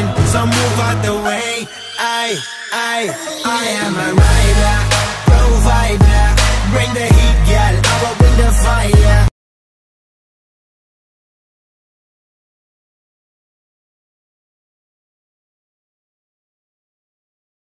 so move out the way. I am a rider, provider.